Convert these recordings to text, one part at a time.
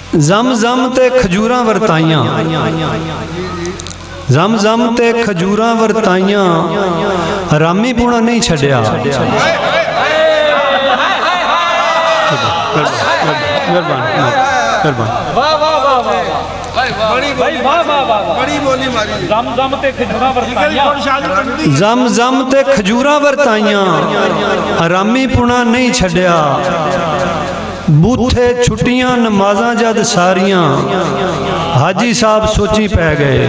जम जम ते खजूरां वरताइयां, जम जम ते खजूरां वरताइयां, हरामी पुणा नहीं छड्या। जम जम ते खजूरां वरताइयां, हरामी पुणा नहीं छड्या। बूथे छुट्टियां नमाज़ां जद सारियां, हाजी साहब सोची पै गए।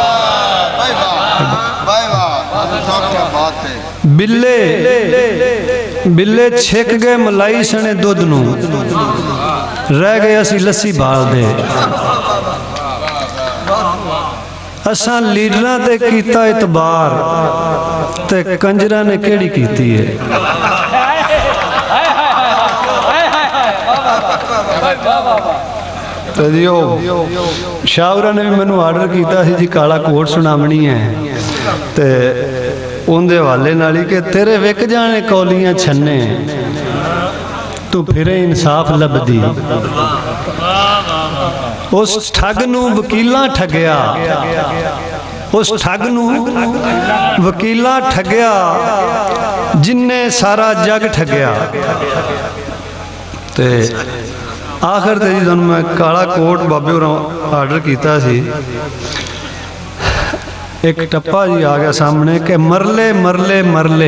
बिल्ले बिल्ले छिक गए मलाई सने दुध नूं, रह गए असी लस्सी भाल दे। असां लीडरां ते कीता इतबार, ते कंजरां ने केड़ी कीती है। तो जी शाहरा ने भी मैनू आर्डर किया जी काला कोट सुनावनी है, तो उनके हवाले नाल ही कि तेरे विक जाने कौलियां छन्ने, तू फिरे इंसाफ लभदी। उस ठग नू वकीलां ठगया, उस ठग नू वकीलां ठगया, जिन्ने सारा जग ठगया। ते आखिर ते जी तुहानूं मैं काला कोट बाबे होरां आर्डर किया सी। एक टप्पा जी आ गया सामने कि मरले मरले मरले,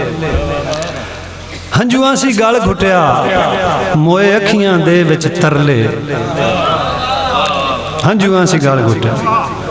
हंजुआं सी गल घुटिया, मोए अखियां दे विच तरले, हंजुआं सी गल घुटिया।